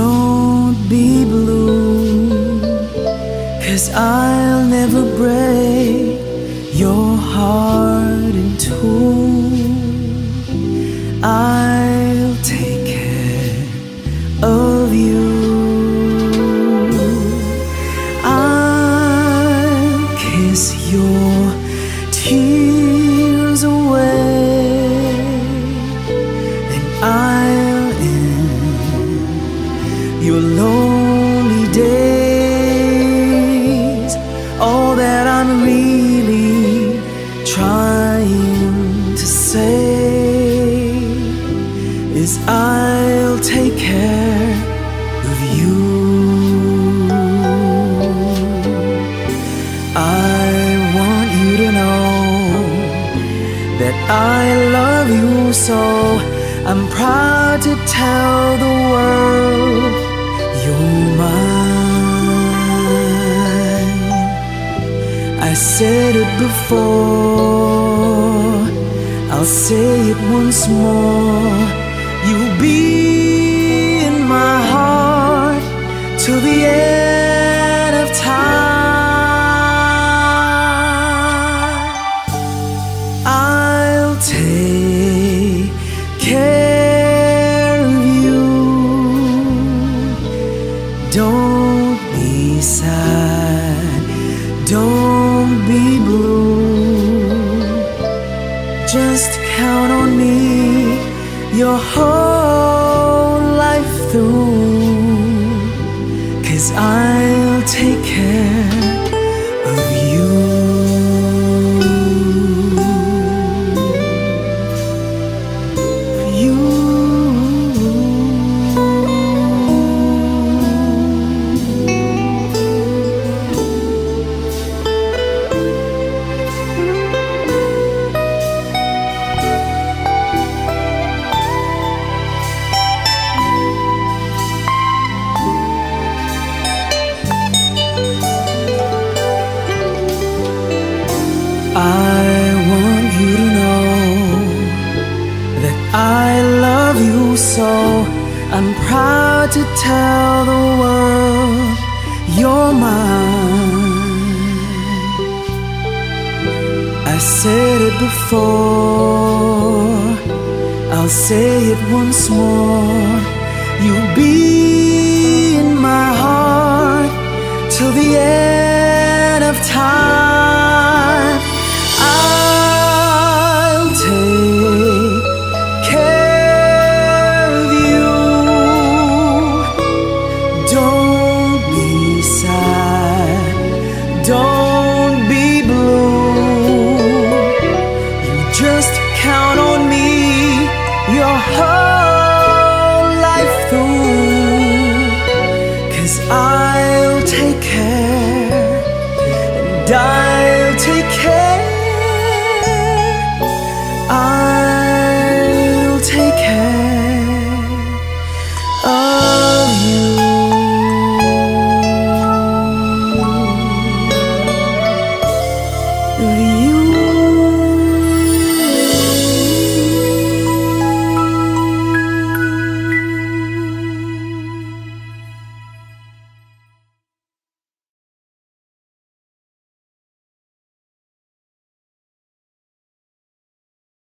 Don't be blue, 'cause I'll never break your heart in two. I'll take care of you. I'll kiss your tears away, and I'll end your lonely days. All that I'm really trying to say is I'll take care of you. I want you to know that I love you so. I'm proud to tell the world you're mine. I said it before, I'll say it once more. You'll be in my heart till the end of time. I'll take care of you. Don't be sad, don't be blue. Just count on me your whole life through, 'cause I'll take care of you. I want you to know that I love you so. I'm proud to tell the world you're mine. I said it before, I'll say it once more. You'll be in my heart till the end of time. I'll take care of you. Don't be sad, don't be blue. You just count on me your whole life through, 'cause I'll take care and